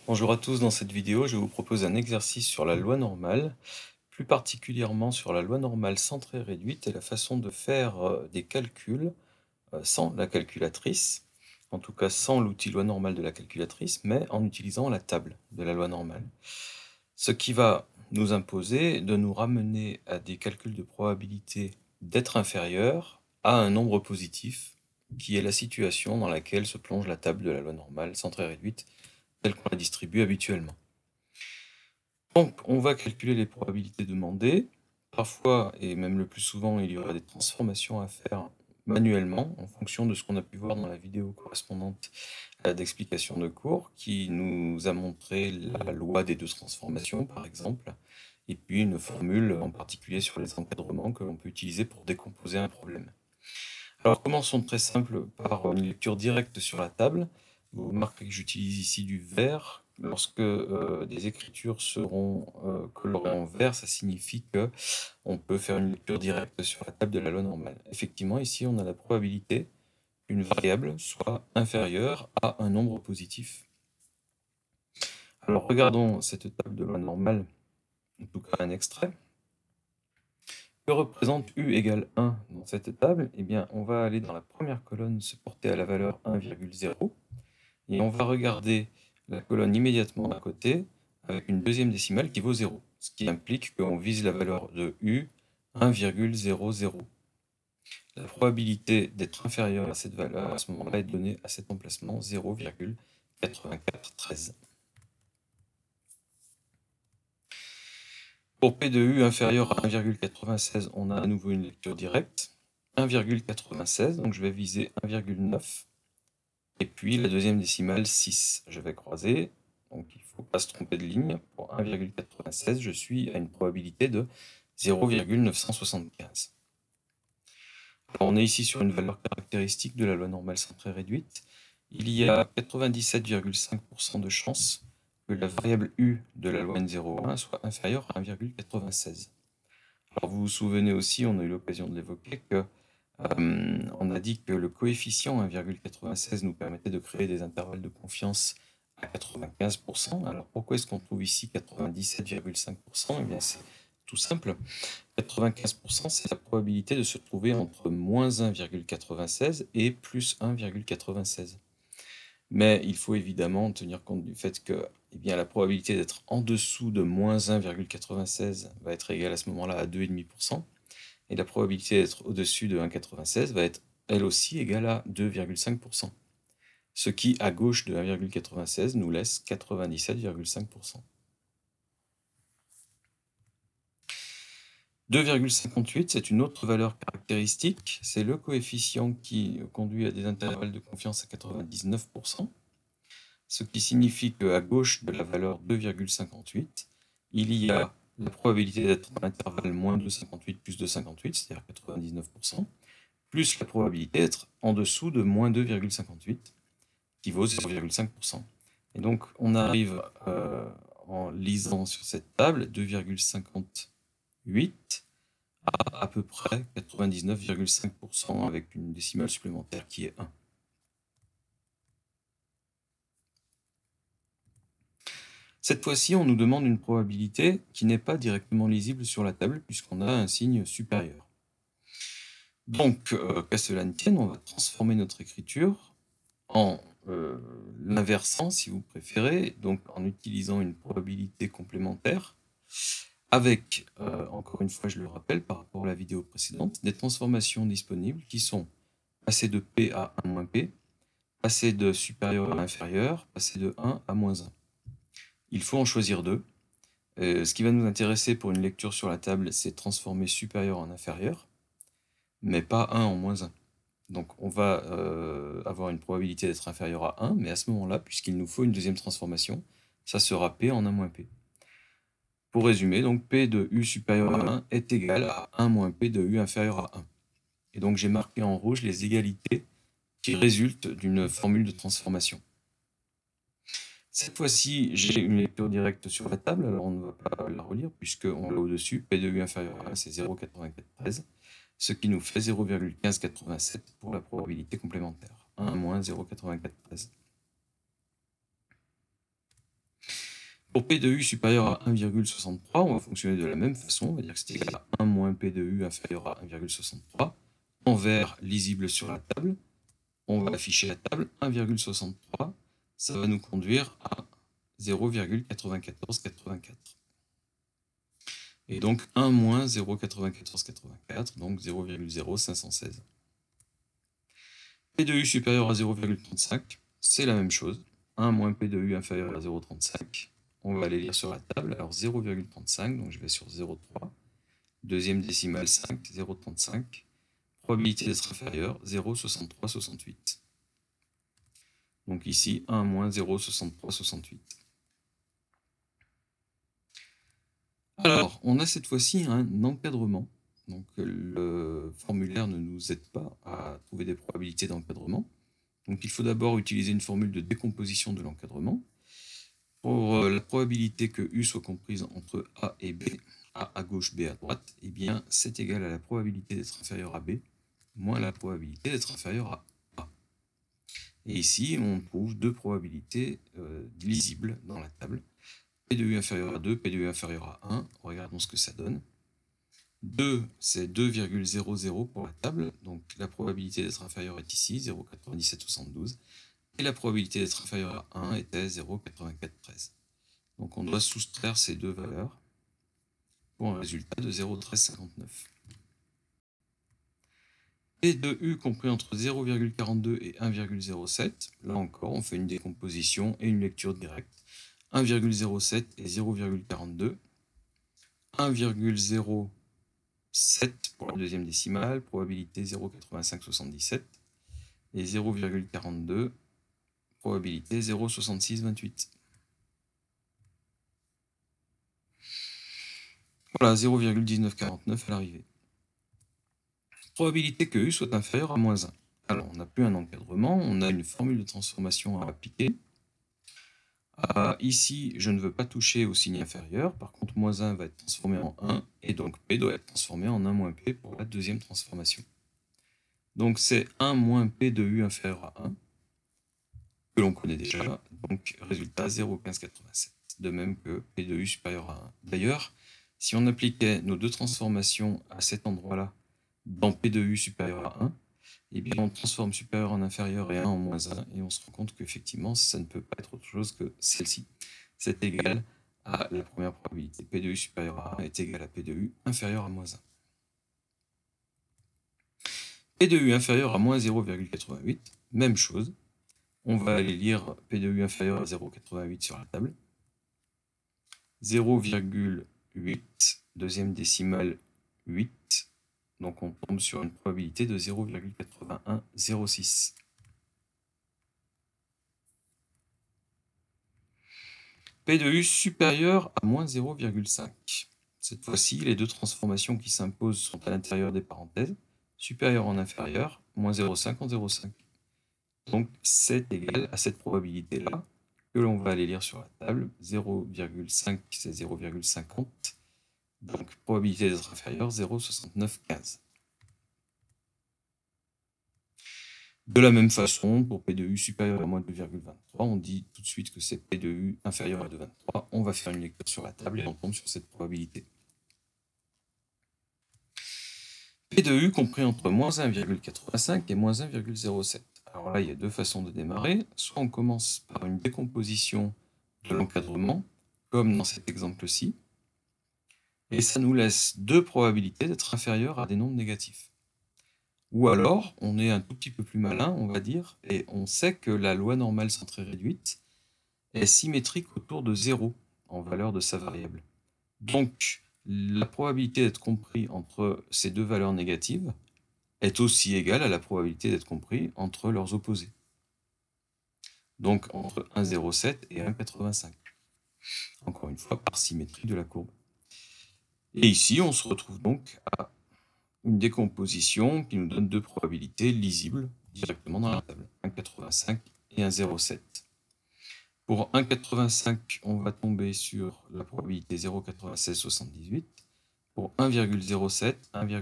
Bonjour à tous, dans cette vidéo, je vous propose un exercice sur la loi normale, plus particulièrement sur la loi normale centrée réduite et la façon de faire des calculs sans la calculatrice, en tout cas sans l'outil loi normale de la calculatrice, mais en utilisant la table de la loi normale. Ce qui va nous imposer de nous ramener à des calculs de probabilité d'être inférieur à un nombre positif, qui est la situation dans laquelle se plonge la table de la loi normale centrée réduite telle qu'on la distribue habituellement. Donc, on va calculer les probabilités demandées. Parfois, et même le plus souvent, il y aura des transformations à faire manuellement, en fonction de ce qu'on a pu voir dans la vidéo correspondante d'explication de cours, qui nous a montré la loi des deux transformations, par exemple, et puis une formule en particulier sur les encadrements que l'on peut utiliser pour décomposer un problème. Alors, commençons très simple par une lecture directe sur la table. Vous remarquez que j'utilise ici du vert. Lorsque des écritures seront colorées en vert, ça signifie que on peut faire une lecture directe sur la table de la loi normale. Effectivement, ici, on a la probabilité qu'une variable soit inférieure à un nombre positif. Alors, regardons cette table de loi normale, en tout cas un extrait. Que représente U égale 1 dans cette table? Eh bien, on va aller dans la première colonne se porter à la valeur 1,0 et on va regarder la colonne immédiatement à côté avec une deuxième décimale qui vaut 0, ce qui implique qu'on vise la valeur de U 1,00. La probabilité d'être inférieure à cette valeur à ce moment-là est donnée à cet emplacement 0,8413. Pour P de U inférieur à 1,96, on a à nouveau une lecture directe. 1,96, donc je vais viser 1,9. Et puis la deuxième décimale, 6. Je vais croiser, donc il ne faut pas se tromper de ligne. Pour 1,96, je suis à une probabilité de 0,975. Alors on est ici sur une valeur caractéristique de la loi normale centrée réduite. Il y a 97,5% de chances que la variable U de la loi N01 soit inférieure à 1,96. Alors vous vous souvenez aussi, on a eu l'occasion de l'évoquer, que on a dit que le coefficient 1,96 nous permettait de créer des intervalles de confiance à 95%. Alors pourquoi est-ce qu'on trouve ici 97,5%? Eh bien c'est tout simple. 95%, c'est la probabilité de se trouver entre moins 1,96 et plus 1,96. Mais il faut évidemment tenir compte du fait que eh bien, la probabilité d'être en dessous de moins 1,96 va être égale à ce moment-là à 2,5%, et la probabilité d'être au-dessus de 1,96 va être elle aussi égale à 2,5%. Ce qui, à gauche de 1,96, nous laisse 97,5%. 2,58, c'est une autre valeur caractéristique, c'est le coefficient qui conduit à des intervalles de confiance à 99%, ce qui signifie qu'à gauche de la valeur 2,58, il y a la probabilité d'être dans l'intervalle moins 2,58 plus 2,58, c'est-à-dire 99%, plus la probabilité d'être en dessous de moins 2,58, qui vaut 0,5%. Et donc on arrive en lisant sur cette table 2,58 à peu près 99,5% avec une décimale supplémentaire qui est 1. Cette fois-ci, on nous demande une probabilité qui n'est pas directement lisible sur la table puisqu'on a un signe supérieur. Donc, qu'à cela ne tienne, on va transformer notre écriture en l'inversant, si vous préférez, donc en utilisant une probabilité complémentaire avec, encore une fois, je le rappelle par rapport à la vidéo précédente, des transformations disponibles qui sont passer de P à 1 moins P, passer de supérieur à inférieur, passer de 1 à moins 1. Il faut en choisir deux. Ce qui va nous intéresser pour une lecture sur la table, c'est transformer supérieur en inférieur, mais pas 1 en moins 1. Donc on va avoir une probabilité d'être inférieur à 1, mais à ce moment-là, puisqu'il nous faut une deuxième transformation, ça sera P en 1 moins P. Pour résumer, donc P de U supérieur à 1 est égal à 1 moins P de U inférieur à 1. Et donc j'ai marqué en rouge les égalités qui résultent d'une formule de transformation. Cette fois-ci, j'ai une lecture directe sur la table, alors on ne va pas la relire puisqu'on l'a au-dessus, P de U inférieur à 1, c'est 0,9413, ce qui nous fait 0,1587 pour la probabilité complémentaire, 1 moins 0,9413. Pour P de U supérieur à 1,63, on va fonctionner de la même façon. On va dire que c'est égal à 1 moins P de U inférieur à 1,63. En vert, lisible sur la table. On va afficher la table 1,63. Ça va nous conduire à 0,9484. Et donc 1 moins 0,9484, donc 0,0516. P de U supérieur à 0,35, c'est la même chose. 1 moins P de U inférieur à 0,35. On va aller lire sur la table. Alors 0,35, donc je vais sur 0,3. Deuxième décimale 5, 0,35. Probabilité d'être inférieur, 0,6368. Donc ici, 1 moins 0,6368. Alors, on a cette fois-ci un encadrement. Donc le formulaire ne nous aide pas à trouver des probabilités d'encadrement. Donc il faut d'abord utiliser une formule de décomposition de l'encadrement. Pour la probabilité que U soit comprise entre A et B, A à gauche, B à droite, eh bien c'est égal à la probabilité d'être inférieur à B moins la probabilité d'être inférieur à A. Et ici, on trouve deux probabilités lisibles dans la table. P de U inférieur à 2, P de U inférieur à 1. Regardons ce que ça donne. 2, c'est 2,00 pour la table, donc la probabilité d'être inférieur est ici, 0,9772, et la probabilité d'être inférieur à 1 était 0,8413. Donc on doit soustraire ces deux valeurs pour un résultat de 0,1359. P de U compris entre 0,42 et 1,07, là encore on fait une décomposition et une lecture directe. 1,07 et 0,42, 1,07 pour la deuxième décimale, probabilité 0,8577, et 0,42, probabilité 0,6628. Voilà, 0,1949 à l'arrivée. Probabilité que U soit inférieur à moins 1. Alors, on n'a plus un encadrement, on a une formule de transformation à appliquer. Ici, je ne veux pas toucher au signe inférieur, par contre, moins 1 va être transformé en 1, et donc P doit être transformé en 1 moins P pour la deuxième transformation. Donc c'est 1 moins P de U inférieur à 1, que l'on connaît déjà, donc résultat 0,1587, de même que P de U supérieur à 1. D'ailleurs, si on appliquait nos deux transformations à cet endroit-là, dans P de U supérieur à 1, eh bien on transforme supérieur en inférieur et 1 en moins 1, et on se rend compte qu'effectivement, ça ne peut pas être autre chose que celle-ci. C'est égal à la première probabilité. P de U supérieur à 1 est égal à P de U inférieur à moins 1. P de U inférieur à moins 0,88, même chose. On va aller lire P de U inférieur à 0,88 sur la table. 0,8, deuxième décimale 8. Donc on tombe sur une probabilité de 0,8106. P de U supérieur à moins 0,5. Cette fois-ci, les deux transformations qui s'imposent sont à l'intérieur des parenthèses. Supérieur en inférieur, moins 0,5 en 0,5. Donc c'est égal à cette probabilité-là, que l'on va aller lire sur la table. 0,5, c'est 0,50. Donc probabilité d'être inférieur, 0,6915. De la même façon, pour P de U supérieur à moins 2,23, on dit tout de suite que c'est P de U inférieur à 2,23. On va faire une lecture sur la table et on tombe sur cette probabilité. P de U compris entre moins 1,85 et moins 1,07. Alors là, il y a deux façons de démarrer. Soit on commence par une décomposition de l'encadrement, comme dans cet exemple-ci, et ça nous laisse deux probabilités d'être inférieures à des nombres négatifs. Ou alors, on est un tout petit peu plus malin, on va dire, et on sait que la loi normale centrée réduite est symétrique autour de 0 en valeur de sa variable. Donc, la probabilité d'être compris entre ces deux valeurs négatives est aussi égale à la probabilité d'être compris entre leurs opposés. Donc, entre 1,07 et 1,85. Encore une fois, par symétrie de la courbe. Et ici, on se retrouve donc à une décomposition qui nous donne deux probabilités lisibles directement dans la table, 1,85 et 1,07. Pour 1,85, on va tomber sur la probabilité 0,9678. Pour 1,07,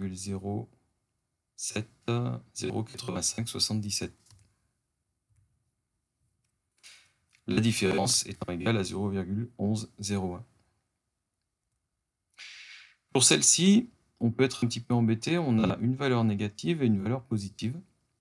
1,07, 0,8577. la différence étant égale à 0,1101. Pour celle-ci, on peut être un petit peu embêté, on a une valeur négative et une valeur positive.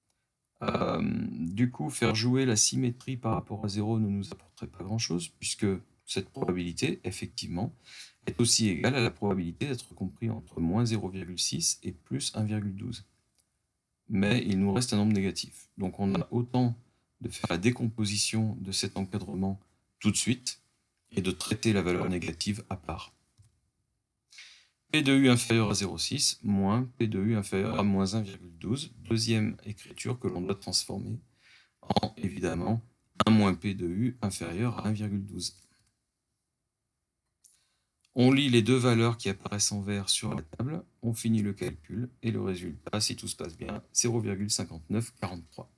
Du coup, faire jouer la symétrie par rapport à 0 ne nous apporterait pas grand-chose, puisque cette probabilité, effectivement, est aussi égale à la probabilité d'être compris entre moins 0,6 et plus 1,12. Mais il nous reste un nombre négatif. Donc on a autant de faire la décomposition de cet encadrement tout de suite, et de traiter la valeur négative à part. P de U inférieur à 0,6 moins P de U inférieur à moins 1,12, deuxième écriture que l'on doit transformer en, évidemment, 1 moins P de U inférieur à 1,12. On lit les deux valeurs qui apparaissent en vert sur la table, on finit le calcul, et le résultat, si tout se passe bien, 0,5943.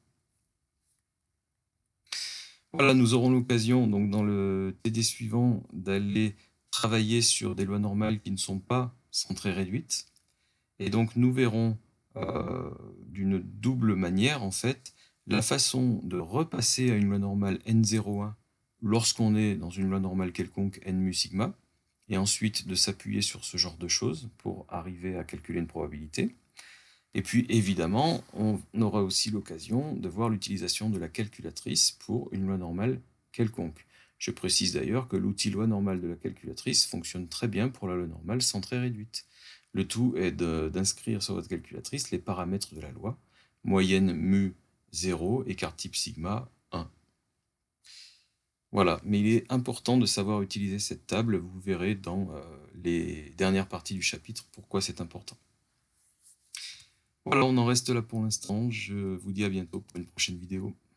Voilà, nous aurons l'occasion, donc dans le TD suivant, d'aller travailler sur des lois normales qui ne sont pas centrées réduites. Et donc nous verrons d'une double manière, en fait, la façon de repasser à une loi normale N01 lorsqu'on est dans une loi normale quelconque N mu sigma, et ensuite de s'appuyer sur ce genre de choses pour arriver à calculer une probabilité. Et puis évidemment, on aura aussi l'occasion de voir l'utilisation de la calculatrice pour une loi normale quelconque. Je précise d'ailleurs que l'outil loi normale de la calculatrice fonctionne très bien pour la loi normale centrée réduite. Le tout est d'inscrire sur votre calculatrice les paramètres de la loi, moyenne mu 0, écart type sigma 1. Voilà, mais il est important de savoir utiliser cette table, vous verrez dans les dernières parties du chapitre pourquoi c'est important. Voilà, on en reste là pour l'instant, je vous dis à bientôt pour une prochaine vidéo.